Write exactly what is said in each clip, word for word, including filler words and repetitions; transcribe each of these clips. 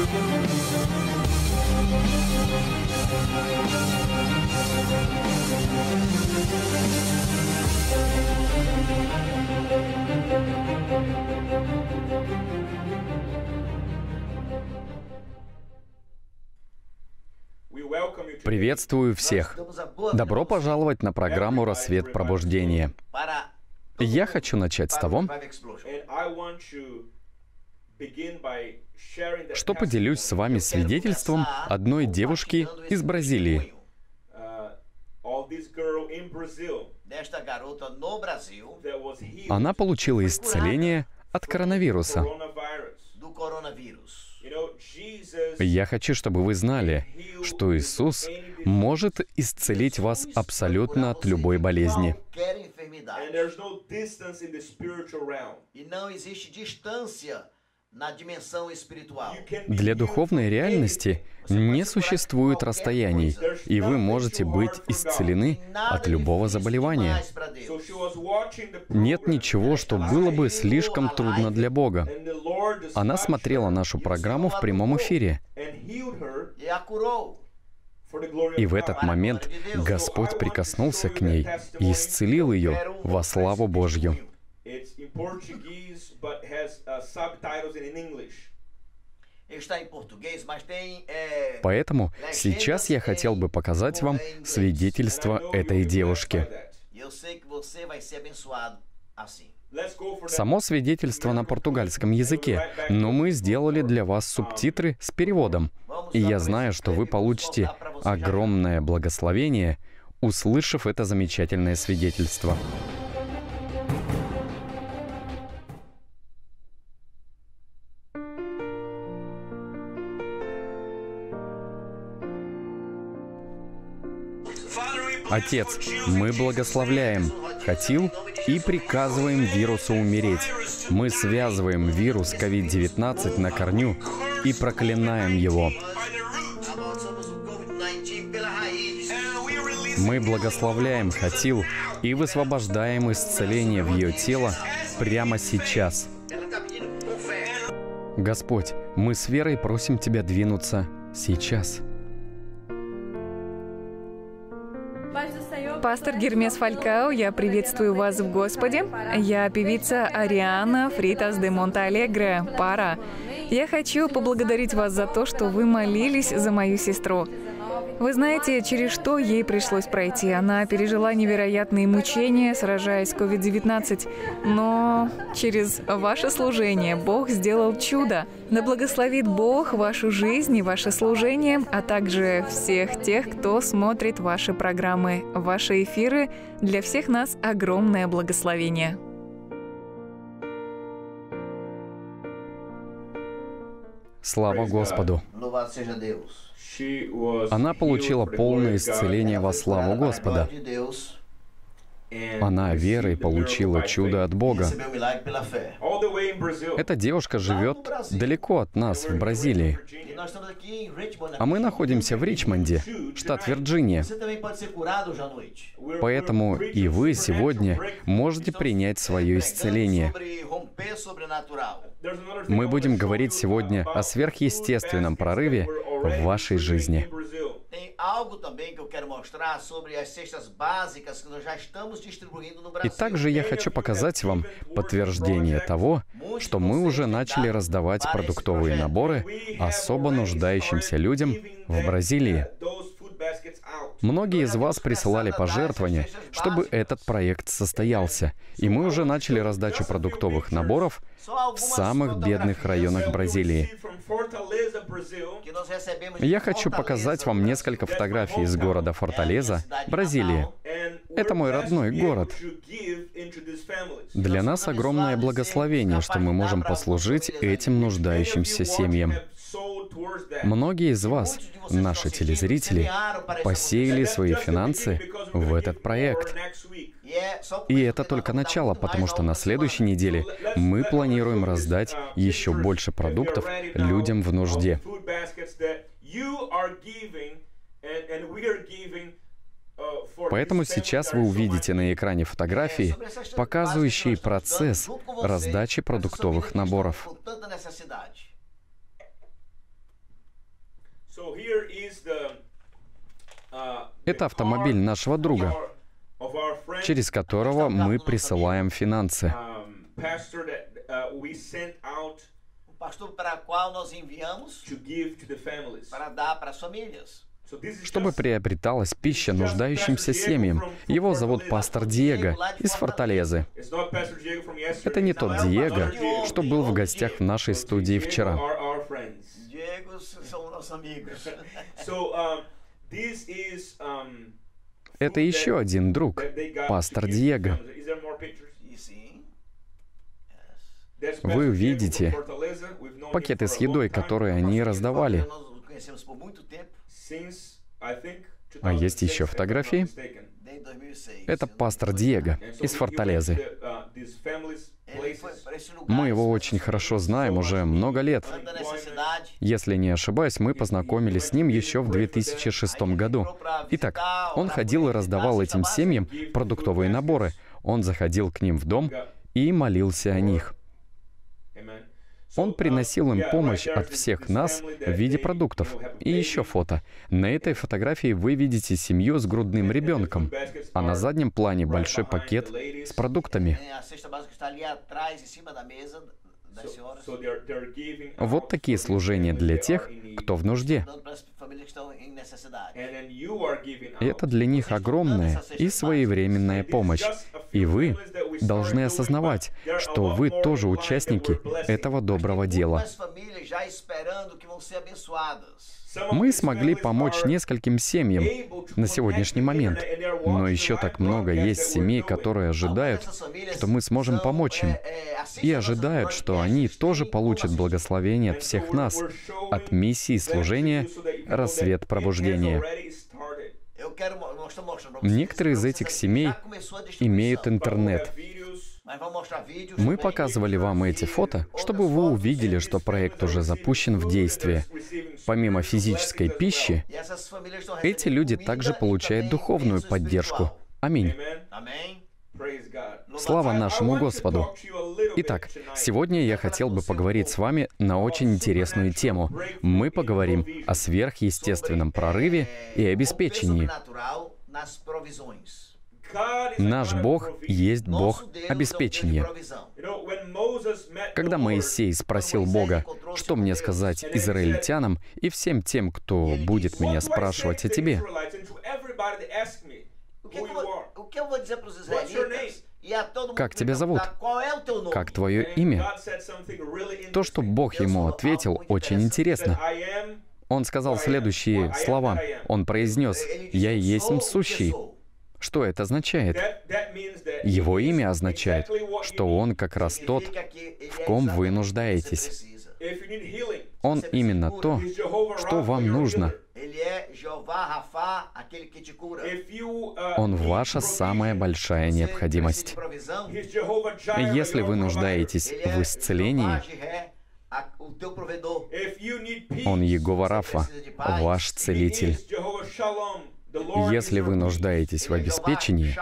Приветствую всех! Добро пожаловать на программу «Рассвет пробуждения». Я хочу начать с того, что поделюсь с вами свидетельством одной девушки из Бразилии. Она получила исцеление от коронавируса. Я хочу, чтобы вы знали, что Иисус может исцелить вас абсолютно от любой болезни. Для духовной реальности не существует расстояний, и вы можете быть исцелены от любого заболевания. Нет ничего, что было бы слишком трудно для Бога. Она смотрела нашу программу в прямом эфире. И в этот момент Господь прикоснулся к ней и исцелил ее во славу Божью. Поэтому сейчас я хотел бы показать вам свидетельство этой девушки. Само свидетельство на португальском языке, но мы сделали для вас субтитры с переводом. И я знаю, что вы получите огромное благословение, услышав это замечательное свидетельство. Отец, мы благословляем Хатил и приказываем вирусу умереть. Мы связываем вирус ковид девятнадцать на корню и проклинаем его. Мы благословляем Хатил и высвобождаем исцеление в ее тело прямо сейчас. Господь, мы с верой просим Тебя двинуться сейчас. Пастор Гермес Фалькао, я приветствую вас в Господе. Я певица Ариана Фритас де Монталегре, Пара. Я хочу поблагодарить вас за то, что вы молились за мою сестру. Вы знаете, через что ей пришлось пройти. Она пережила невероятные мучения, сражаясь с ковид девятнадцать. Но через ваше служение Бог сделал чудо. Да благословит Бог вашу жизнь и ваше служение, а также всех тех, кто смотрит ваши программы, ваши эфиры. Для всех нас огромное благословение. Слава Господу! Она получила полное исцеление во славу Господа. Она верой получила чудо от Бога. Эта девушка живет далеко от нас, в Бразилии. А мы находимся в Ричмонде, штат Вирджиния. Поэтому и вы сегодня можете принять свое исцеление. Мы будем говорить сегодня о сверхъестественном прорыве в вашей жизни. И также я хочу показать вам подтверждение того, что мы уже начали раздавать продуктовые наборы особо нуждающимся людям в Бразилии. Многие из вас присылали пожертвования, чтобы этот проект состоялся, и мы уже начали раздачу продуктовых наборов в самых бедных районах Бразилии. Я хочу показать вам несколько фотографий из города Форталеза, Бразилия. Это мой родной город. Для нас огромное благословение, что мы можем послужить этим нуждающимся семьям. Многие из вас, наши телезрители, посеяли свои финансы в этот проект. И это только начало, потому что на следующей неделе мы планируем раздать еще больше продуктов людям в нужде. Поэтому сейчас вы увидите на экране фотографии, показывающие процесс раздачи продуктовых наборов. Это автомобиль нашего друга, через которого мы присылаем финансы. Чтобы приобреталась пища нуждающимся семьям. Его зовут пастор Диего из Форталезы. Это не тот Диего, что был в гостях в нашей студии вчера. Это еще один друг, пастор Диего. Вы увидите пакеты с едой, которые они раздавали. А есть еще фотографии. Это пастор Диего из Форталезы. Мы его очень хорошо знаем уже много лет. Если не ошибаюсь, мы познакомились с ним еще в две тысячи шестом году. Итак, он ходил и раздавал этим семьям продуктовые наборы. Он заходил к ним в дом и молился о них. Он приносил им помощь от всех нас в виде продуктов. И еще фото. На этой фотографии вы видите семью с грудным ребенком, а на заднем плане большой пакет с продуктами. Вот такие служения для тех, кто в нужде. И это для них огромная и своевременная помощь. И вы должны осознавать, что вы тоже участники этого доброго дела. Мы смогли помочь нескольким семьям на сегодняшний момент, но еще так много есть семей, которые ожидают, что мы сможем помочь им, и ожидают, что они тоже получат благословение от всех нас, от миссии служения «Рассвет пробуждения». Некоторые из этих семей имеют интернет. Мы показывали вам эти фото, чтобы вы увидели, что проект уже запущен в действие. Помимо физической пищи, эти люди также получают духовную поддержку. Аминь. Слава нашему Господу! Итак, сегодня я хотел бы поговорить с вами на очень интересную тему. Мы поговорим о сверхъестественном прорыве и обеспечении. Наш Бог есть Бог обеспечения. Когда Моисей спросил Бога, что мне сказать израильтянам и всем тем, кто будет меня спрашивать о тебе, как тебя зовут? Как твое имя? То, что Бог ему ответил, очень интересно. Он сказал следующие слова. Он произнес: «Я и есть сущий». Что это означает? Его имя означает, что Он как раз тот, в ком вы нуждаетесь. Он именно то, что вам нужно. Он ваша самая большая необходимость. Если вы нуждаетесь в исцелении, Он Йегова Рафа, ваш целитель. Если вы нуждаетесь в обеспечении,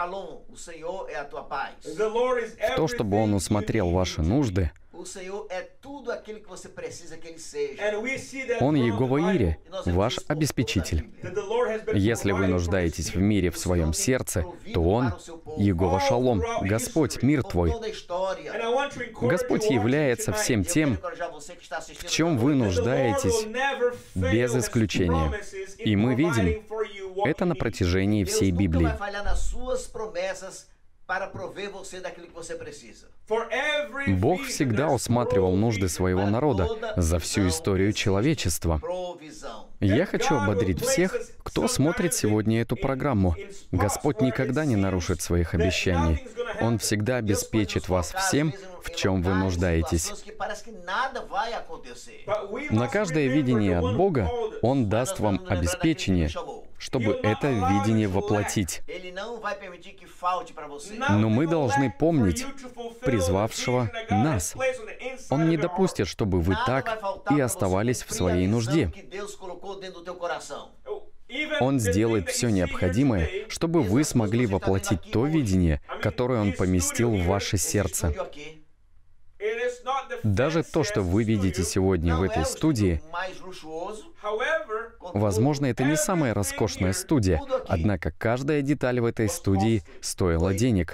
в то, чтобы Он усмотрел ваши нужды, Он Йегова Ире, ваш обеспечитель. Если вы нуждаетесь в мире в своем сердце, то Он Йегова Шалом, Господь, мир твой. Господь является всем тем, в чем вы нуждаетесь, без исключения. И мы видим это на протяжении всей Библии. Бог всегда усматривал нужды своего народа за всю историю человечества. Я хочу ободрить всех, кто смотрит сегодня эту программу. Господь никогда не нарушит своих обещаний. Он всегда обеспечит вас всем, в чем вы нуждаетесь. На каждое видение от Бога Он даст вам обеспечение, чтобы это видение воплотить. Но мы должны помнить призвавшего нас. Он не допустит, чтобы вы так и оставались в своей нужде. Он сделает все необходимое, чтобы вы смогли воплотить то видение, которое Он поместил в ваше сердце. Даже то, что вы видите сегодня в этой студии, Возможно, это не самая роскошная студия, однако каждая деталь в этой студии стоила денег.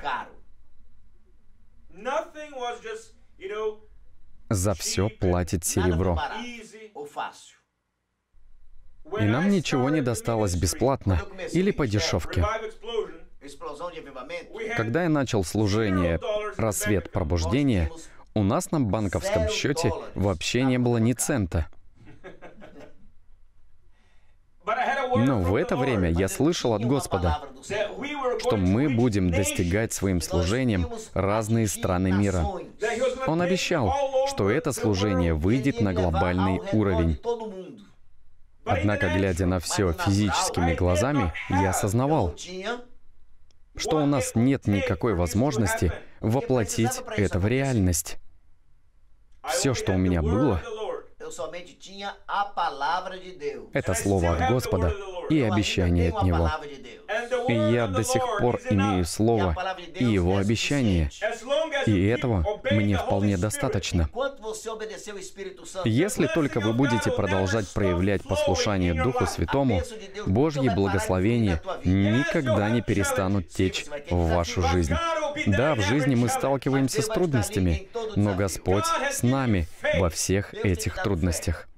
За все платит серебро. И нам ничего не досталось бесплатно или по дешевке. Когда я начал служение «Рассвет пробуждения», у нас на банковском счете вообще не было ни цента. Но в это время я слышал от Господа, что мы будем достигать своим служением разные страны мира. Он обещал, что это служение выйдет на глобальный уровень. Однако, глядя на все физическими глазами, я осознавал, что у нас нет никакой возможности воплотить это в реальность. Все, что у меня было, это слово от Господа и обещание от Него. И я до сих пор имею слово и Его обещание. И этого мне вполне достаточно. Если только вы будете продолжать проявлять послушание Духу Святому, Божьи благословения никогда не перестанут течь в вашу жизнь. Да, в жизни мы сталкиваемся с трудностями, но Господь с нами во всех этих трудностях.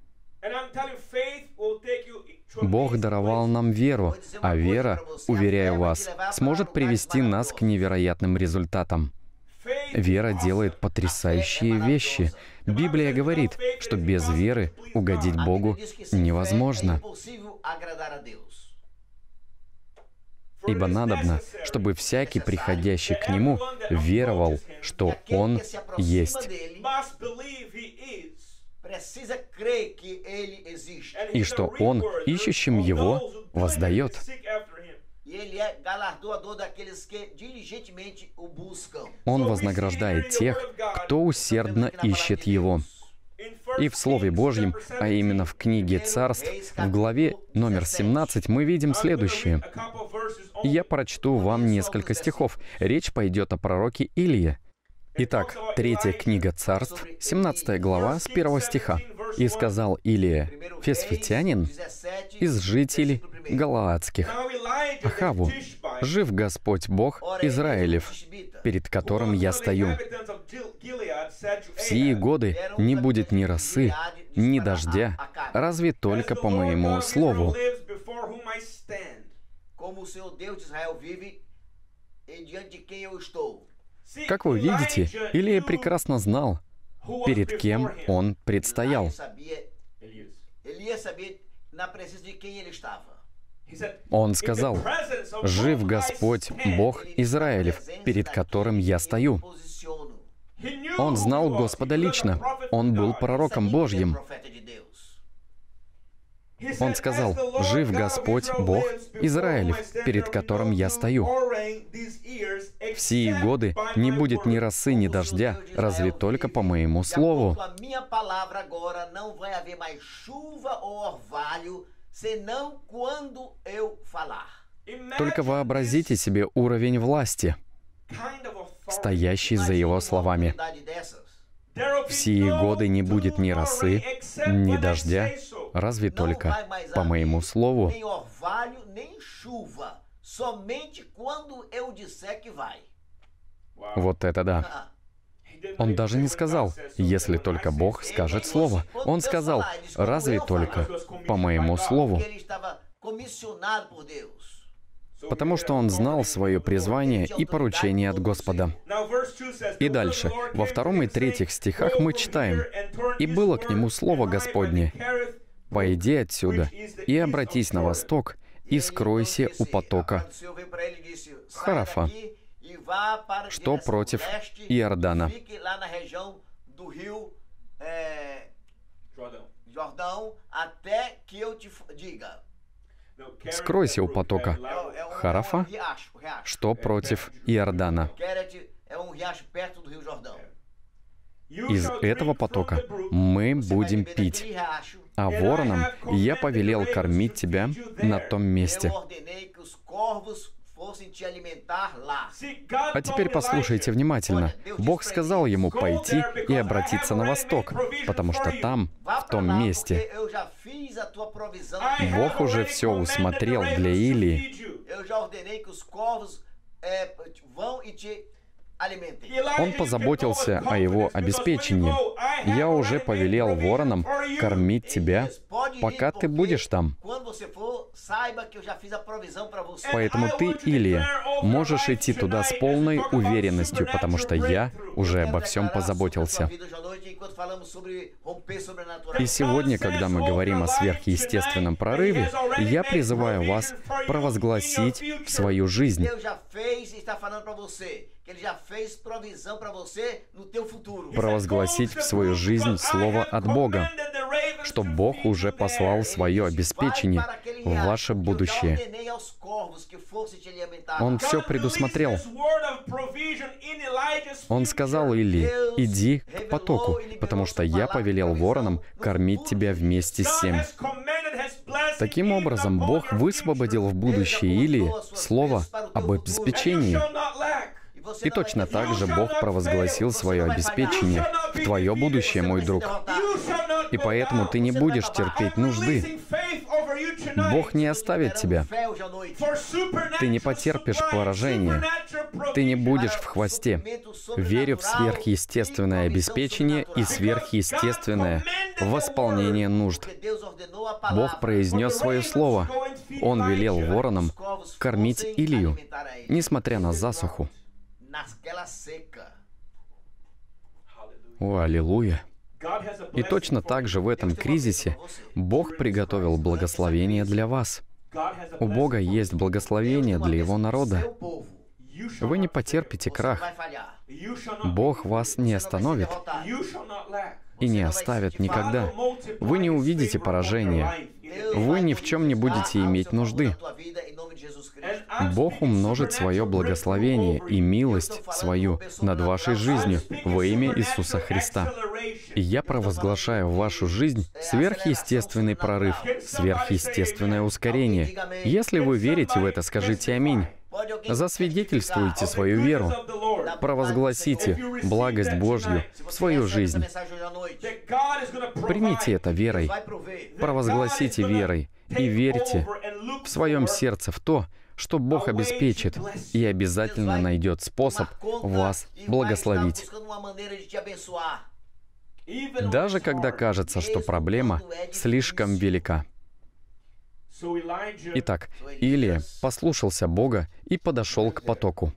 Бог даровал нам веру, а вера, уверяю вас, сможет привести нас к невероятным результатам. Вера делает потрясающие вещи. Библия говорит, что без веры угодить Богу невозможно. Ибо надобно, чтобы всякий, приходящий к Нему, веровал, что Он есть, и что Он ищущим Его воздает. Он вознаграждает тех, кто усердно ищет Его. И в Слове Божьем, а именно в книге Царств, в главе номер семнадцать, мы видим следующее. Я прочту вам несколько стихов. Речь пойдет о пророке Илии. Итак, третья книга Царств, семнадцатая глава, с первого стиха. «И сказал Илия, фесфитянин, из жителей Галаадских, Ахаву, жив Господь Бог Израилев, перед которым я стою. В сии годы не будет ни росы, ни дождя, разве только по моему слову». Как вы видите, Илия прекрасно знал, перед кем он предстоял. Он сказал, «Жив Господь, Бог Израилев, перед которым я стою». Он знал Господа лично. Он был пророком Божьим. Он сказал, «Жив Господь, Бог Израилев, перед которым я стою. В сии годы не будет ни росы, ни дождя, разве только по моему слову». Только вообразите себе уровень власти, стоящий за Его словами. В сии годы не будет ни росы, ни дождя, разве только по моему слову. Вот это да. Он даже не сказал, если только Бог скажет слово. Он сказал, разве только по моему слову. Потому что он знал свое призвание и поручение от Господа. И дальше, во втором и третьих стихах мы читаем, «И было к нему слово Господне, пойди отсюда и обратись на восток, и скройся у потока Харафа, что против Иордана». Скройся у потока Харафа, что против Иордана. Из этого потока мы будем пить, а воронам я повелел кормить тебя на том месте. А теперь послушайте внимательно. Бог сказал ему пойти и обратиться на восток, потому что там, в том месте, Бог уже все усмотрел для Илии. Он позаботился о его обеспечении. «Я уже повелел воронам кормить тебя, пока ты будешь там». Поэтому ты, Илия, можешь идти туда с полной уверенностью, потому что я уже обо всем позаботился. И сегодня, когда мы говорим о сверхъестественном прорыве, я призываю вас провозгласить в свою жизнь. Провозгласить в свою жизнь слово от Бога, что Бог уже послал свое обеспечение в ваше будущее. Он все предусмотрел. Он сказал Илии: «Иди к потоку, потому что я повелел воронам кормить тебя вместе с ним». Таким образом, Бог высвободил в будущее Илии слово об обеспечении. И точно так же Бог провозгласил свое обеспечение в твое будущее, мой друг. И поэтому ты не будешь терпеть нужды. Бог не оставит тебя. Ты не потерпишь поражения. Ты не будешь в хвосте. Верю в сверхъестественное обеспечение и сверхъестественное восполнение нужд. Бог произнес свое слово. Он велел воронам кормить Илию, несмотря на засуху. О, аллилуйя! И точно так же в этом кризисе Бог приготовил благословение для вас. У Бога есть благословение для Его народа. Вы не потерпите крах. Бог вас не остановит и не оставит никогда. Вы не увидите поражения. Вы ни в чем не будете иметь нужды. Бог умножит свое благословение и милость свою над вашей жизнью во имя Иисуса Христа. И я провозглашаю в вашу жизнь сверхъестественный прорыв, сверхъестественное ускорение. Если вы верите в это, скажите «Аминь». Засвидетельствуйте свою веру. Провозгласите благость Божью в свою жизнь. Примите это верой. Провозгласите верой и верьте в своем сердце в то, что Бог обеспечит и обязательно найдет способ вас благословить. Даже когда кажется, что проблема слишком велика. Итак, Илия послушался Бога и подошел к потоку.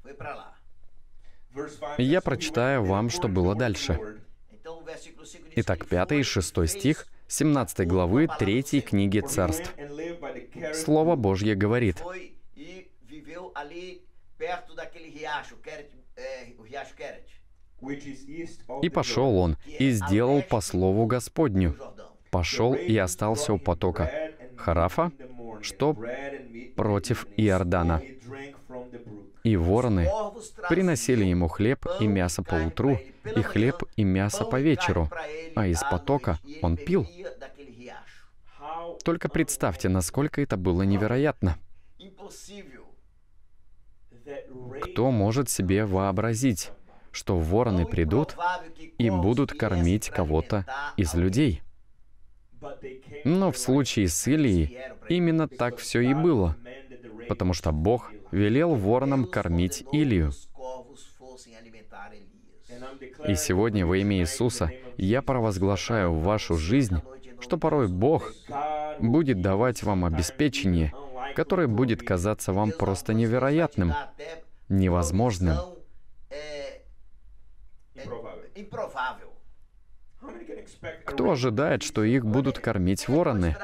Я прочитаю вам, что было дальше. Итак, пятый и шестой стих семнадцатой главы третьей книги Царств. Слово Божье говорит: «И пошел он, и сделал по слову Господню. Пошел и остался у потока Харафа, что против Иордана. И вороны приносили ему хлеб и мясо по утру, и хлеб и мясо по вечеру, а из потока он пил». Только представьте, насколько это было невероятно. Кто может себе вообразить, что вороны придут и будут кормить кого-то из людей? Но в случае с Илией именно так все и было, потому что Бог велел воронам кормить Илию. И сегодня во имя Иисуса я провозглашаю в вашу жизнь, что порой Бог будет давать вам обеспечение, которое будет казаться вам просто невероятным, невозможным. Кто ожидает, что их будут кормить вороны?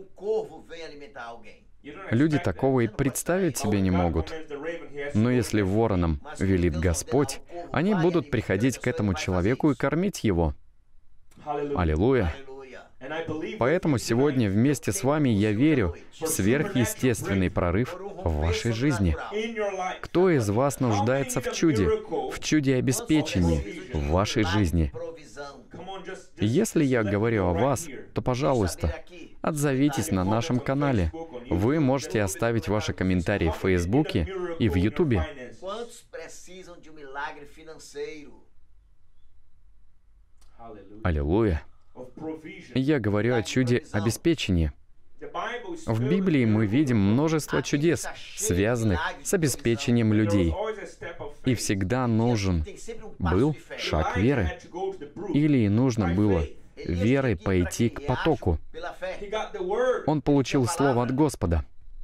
Люди такого и представить себе не могут. Но если воронам велит Господь, они будут приходить к этому человеку и кормить его. Аллилуйя! Поэтому сегодня вместе с вами я верю в сверхъестественный прорыв в вашей жизни. Кто из вас нуждается в чуде, в чуде обеспечения в вашей жизни? Если я говорю о вас, то, пожалуйста, отзовитесь на нашем канале. Вы можете оставить ваши комментарии в Фейсбуке и в Ютубе. Аллилуйя. Я говорю о чуде обеспечения. В Библии мы видим множество чудес, связанных с обеспечением людей. И всегда нужен был шаг веры. Илии нужно было верой пойти к потоку. Он получил слово от Господа.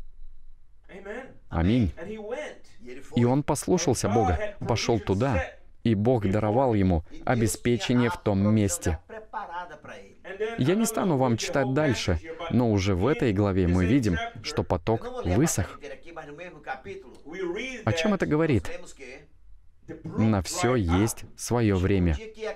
Аминь. И он послушался Бога, пошел туда, и Бог даровал ему обеспечение в том месте. Я не стану вам читать дальше, но уже в этой главе мы видим, что поток высох. О чем это говорит? На все есть свое время.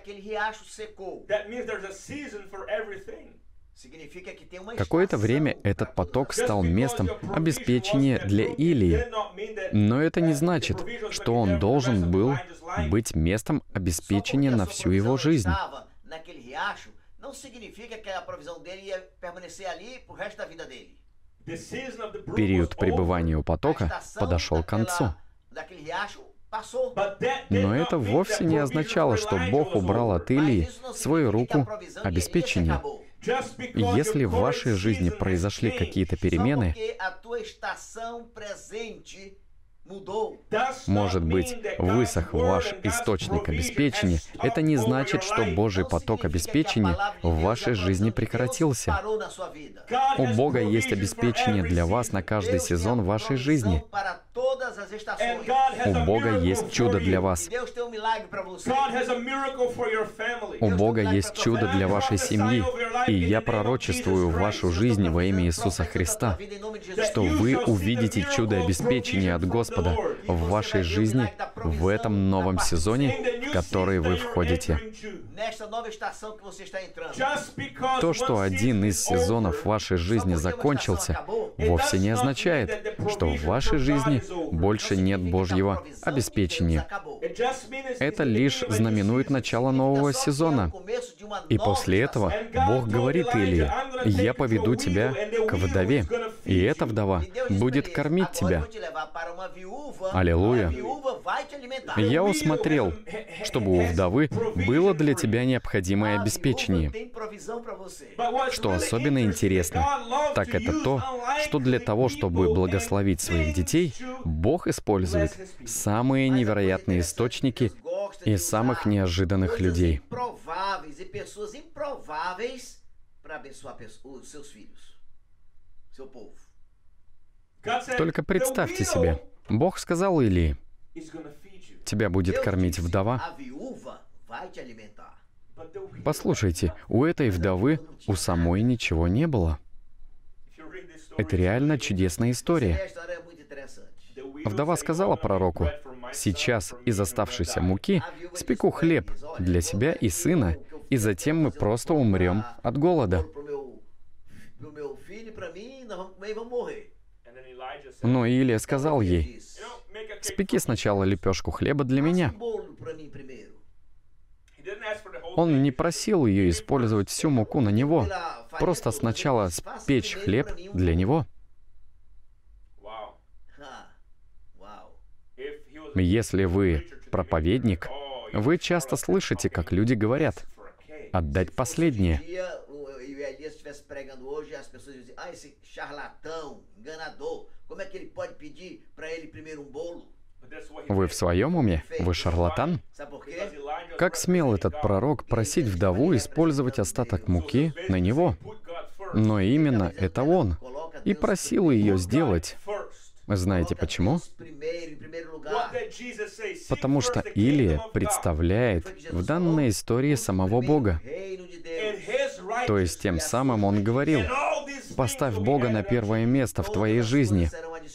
Какое-то время этот поток стал местом обеспечения для Илии, но это не значит, что он должен был быть местом обеспечения на всю его жизнь. Период пребывания у потока подошел к концу. Но это вовсе не означало, что Бог убрал от Илии свою руку обеспечения. Если в вашей жизни произошли какие-то перемены, может быть, высох ваш источник обеспечения, это не значит, что Божий поток обеспечения в вашей жизни прекратился. У Бога есть обеспечение для вас на каждый сезон вашей жизни. У Бога есть чудо для вас. У Бога есть чудо для вашей семьи. И я пророчествую в вашу жизнь во имя Иисуса Христа, что вы увидите чудо обеспечения от Господа в вашей жизни в этом новом сезоне, в который вы входите. То, что один из сезонов вашей жизни закончился, вовсе не означает, что в вашей жизни больше нет Божьего обеспечения. Это лишь знаменует начало нового сезона. И после этого Бог говорит Илии: «Я поведу тебя к вдове, и эта вдова будет кормить тебя». Аллилуйя. Я усмотрел, чтобы у вдовы было для тебя необходимое обеспечение. Что особенно интересно, так это то, что для того, чтобы благословить своих детей, Бог использует самые невероятные источники и самых неожиданных людей. Только представьте себе, Бог сказал Илии: «Тебя будет кормить вдова». Послушайте, у этой вдовы у самой ничего не было. Это реально чудесная история. Вдова сказала пророку: «Сейчас из оставшейся муки спеку хлеб для себя и сына, и затем мы просто умрем от голода». Но Илия сказал ей: «Спеки сначала лепешку хлеба для меня». Он не просил ее использовать всю муку на него, просто сначала спечь хлеб для него. Если вы проповедник, вы часто слышите, как люди говорят: «Отдать последнее». Вы в своем уме? Вы шарлатан? Как смел этот пророк просить вдову использовать остаток муки на него? Но именно это он и просил ее сделать. Знаете почему? Потому что Илия представляет в данной истории самого Бога. То есть тем самым он говорил: «Поставь Бога на первое место в твоей жизни».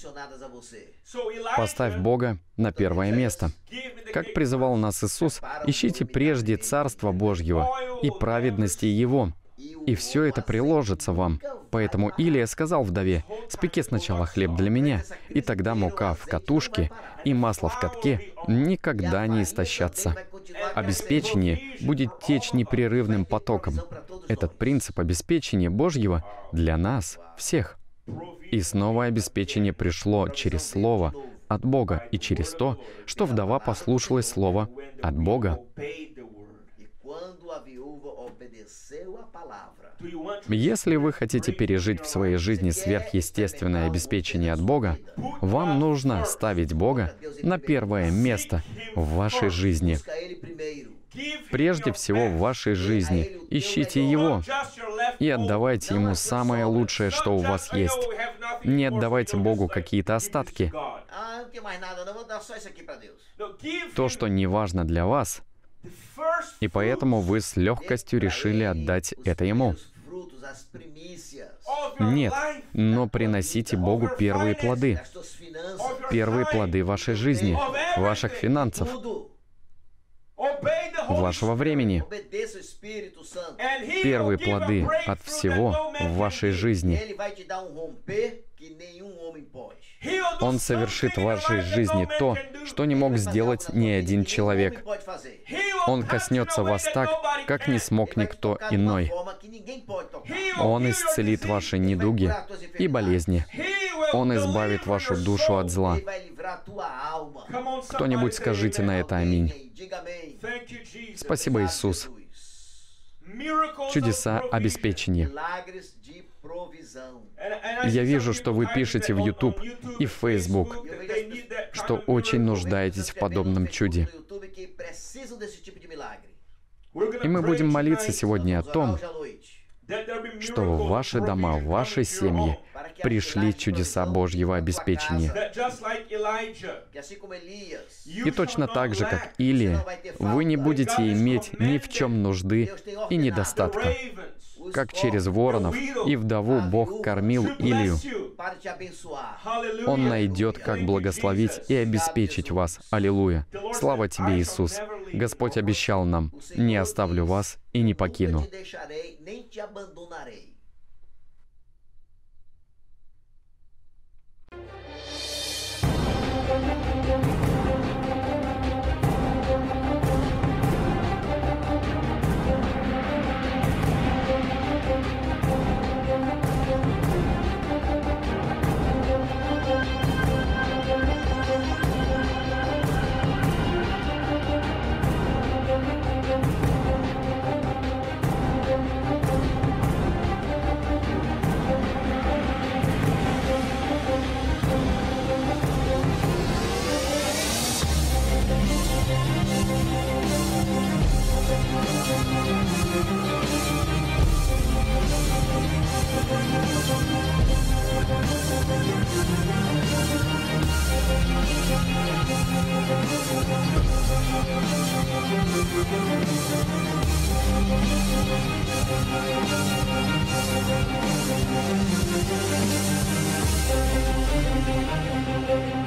Поставь Бога на первое место. Как призывал нас Иисус: «Ищите прежде Царства Божьего и праведности Его, и все это приложится вам». Поэтому Илия сказал вдове: «Спеки сначала хлеб для меня, и тогда мука в катушке и масло в катке никогда не истощатся. Обеспечение будет течь непрерывным потоком». Этот принцип обеспечения Божьего для нас всех. И снова обеспечение пришло через Слово от Бога и через то, что вдова послушалась Слова от Бога. Если вы хотите пережить в своей жизни сверхъестественное обеспечение от Бога, вам нужно ставить Бога на первое место в вашей жизни. Прежде всего в вашей жизни ищите Его и отдавайте Ему самое лучшее, что у вас есть. Не отдавайте Богу какие-то остатки. То, что не важно для вас, и поэтому вы с легкостью решили отдать это Ему. Нет, но приносите Богу первые плоды. Первые плоды вашей жизни, ваших финансов, вашего времени. Первые плоды от всего в вашей жизни. Он совершит в вашей жизни то, что не мог сделать ни один человек. Он коснется вас так, как не смог никто иной. Он исцелит ваши недуги и болезни. Он избавит вашу душу от зла. Кто-нибудь скажите на это аминь. Спасибо, Иисус. Чудеса обеспечения. Я вижу, что вы пишете в YouTube и в Facebook, что очень нуждаетесь в подобном чуде. И мы будем молиться сегодня о том, что в ваши дома, в ваши семьи пришли чудеса Божьего обеспечения. И точно так же, как Илия, вы не будете иметь ни в чем нужды и недостатка. Как через воронов и вдову Бог кормил Илию, Он найдет, как благословить и обеспечить вас. Аллилуйя! Слава Тебе, Иисус! Господь обещал нам: «Не оставлю вас и не покину». Thank you.